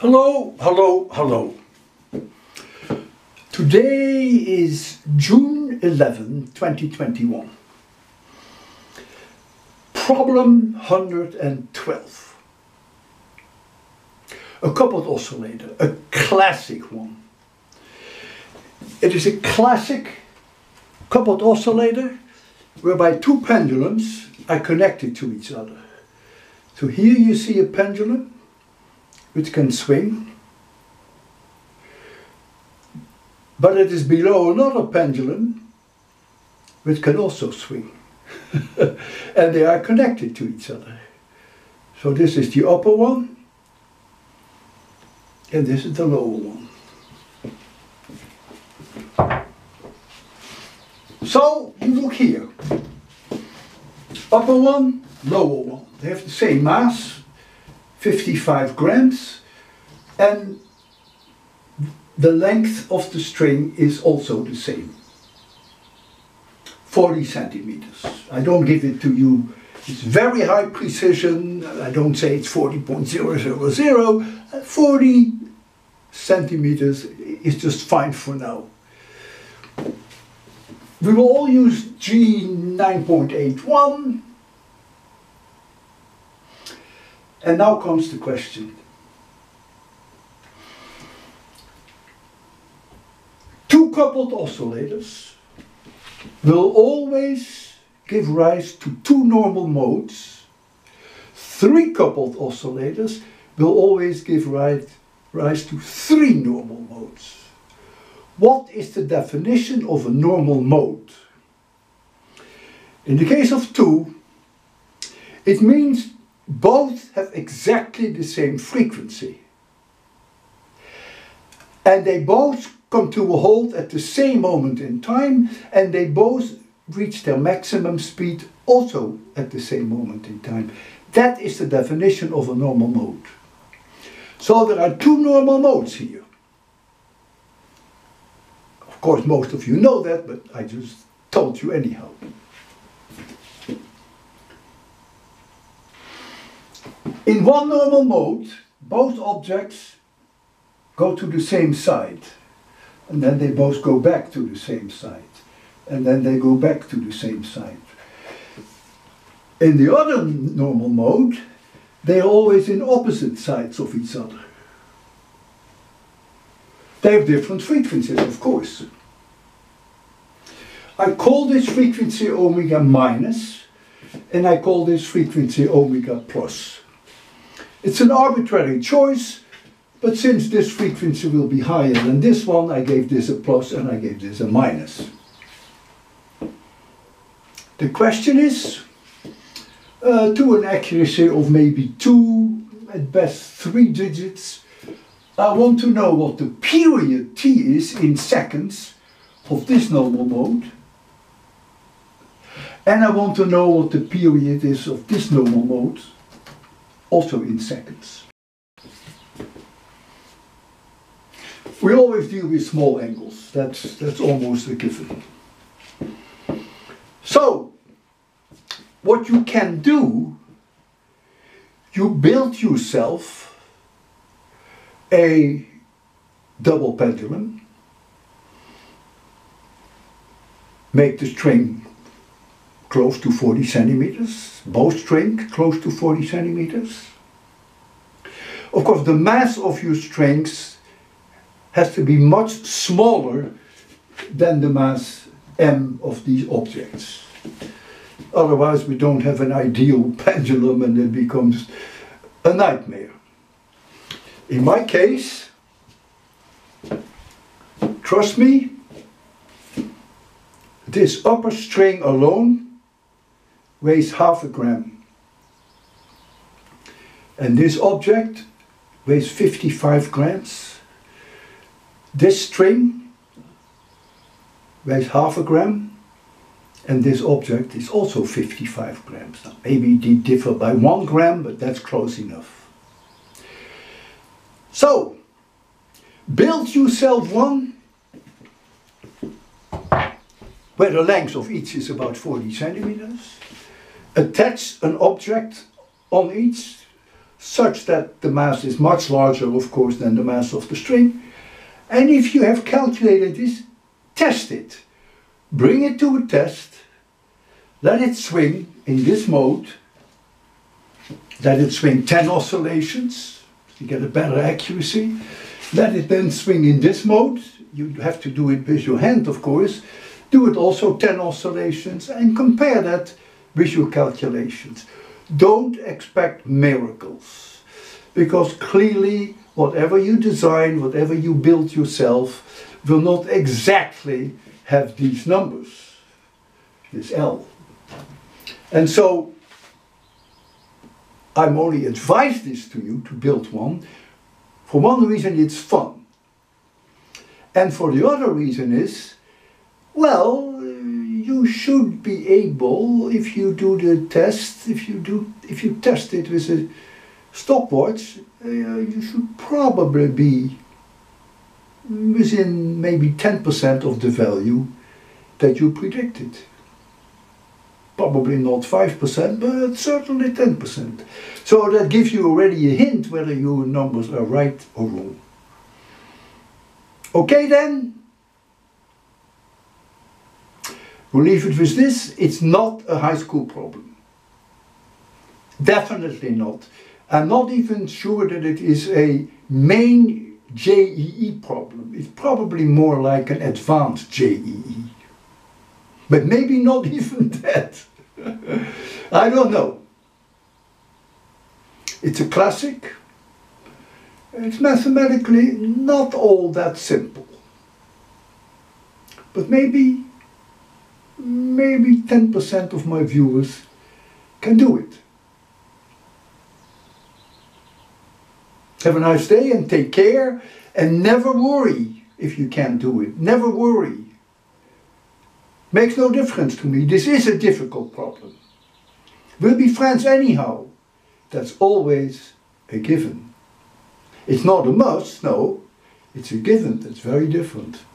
Hello, hello, hello. Today is June 11, 2021. Problem 112. A coupled oscillator, a classic one. It is a classic coupled oscillator whereby two pendulums are connected to each other. So here you see a pendulum which can swing, but it is below another pendulum which can also swing. And they are connected to each other. So this is the upper one and this is the lower one. So you look here, upper one, lower one. They have the same mass, 55 grams, and the length of the string is also the same, 40 centimeters. I don't give it to you, it's very high precision. I don't say it's 40.000, 40 centimeters is just fine for now. We will all use G 9.81. And now comes the question. Two coupled oscillators will always give rise to two normal modes. Three coupled oscillators will always give rise to three normal modes. What is the definition of a normal mode? In the case of two, it means both have exactly the same frequency. And they both come to a halt at the same moment in time, and they both reach their maximum speed also at the same moment in time. That is the definition of a normal mode. So there are two normal modes here. Of course, most of you know that, but I just told you anyhow. In one normal mode, both objects go to the same side, and then they both go back to the same side, and then they go back to the same side. In the other normal mode, they are always in opposite sides of each other. They have different frequencies, of course. I call this frequency omega minus, and I call this frequency omega plus. It's an arbitrary choice, but since this frequency will be higher than this one, I gave this a plus and I gave this a minus. The question is, to an accuracy of maybe 2, at best 3 digits, I want to know what the period t is in seconds of this normal mode, and I want to know what the period is of this normal mode, also in seconds. We always deal with small angles, that's almost a given. So, what you can do, you build yourself a double pendulum, make the string close to 40 centimeters, both strings close to 40 centimeters. Of course, the mass of your strings has to be much smaller than the mass m of these objects. Otherwise we don't have an ideal pendulum and it becomes a nightmare. In my case, trust me, this upper string alone weighs half a gram. And this object weighs 55 grams. This string weighs half a gram. And this object is also 55 grams. Now, maybe they differ by 1 gram, but that's close enough. So, build yourself one where the length of each is about 40 centimeters. Attach an object on each such that the mass is much larger, of course, than the mass of the string. And if you have calculated this, test it. Bring it to a test, let it swing in this mode, let it swing 10 oscillations, you get a better accuracy. Let it then swing in this mode, you have to do it with your hand, of course. Do it also 10 oscillations and compare that with your calculations. Don't expect miracles, because clearly whatever you design, whatever you build yourself, will not exactly have these numbers, this L. And so I'm only advised this to you to build one. For one reason, it's fun. And for the other reason is, well, you should be able, if you do the test, if you test it with a stopwatch, you should probably be within maybe 10% of the value that you predicted. Probably not 5%, but certainly 10%. So that gives you already a hint whether your numbers are right or wrong. Okay then? We'll leave it with this. It's not a high school problem. Definitely not. I'm not even sure that it is a main JEE problem. It's probably more like an advanced JEE. But maybe not even that. I don't know. It's a classic. It's mathematically not all that simple. But maybe 10% of my viewers can do it. Have a nice day and take care, and never worry if you can't do it. Never worry. Makes no difference to me. This is a difficult problem. We'll be friends anyhow. That's always a given. It's not a must, no. It's a given. That's very different.